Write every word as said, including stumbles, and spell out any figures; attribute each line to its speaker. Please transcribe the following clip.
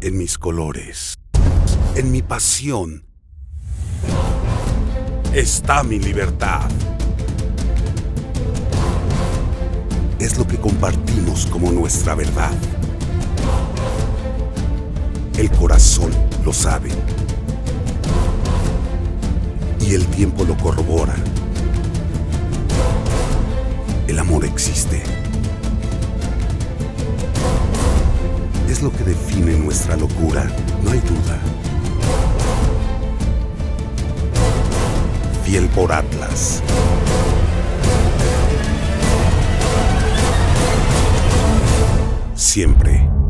Speaker 1: en mis colores, en mi pasión, está mi libertad. Es lo que compartimos como nuestra verdad. El corazón lo sabe. Y el tiempo lo corrobora. El amor existe. Es lo que define nuestra locura, no hay duda. Fiel por Atlas. Siempre.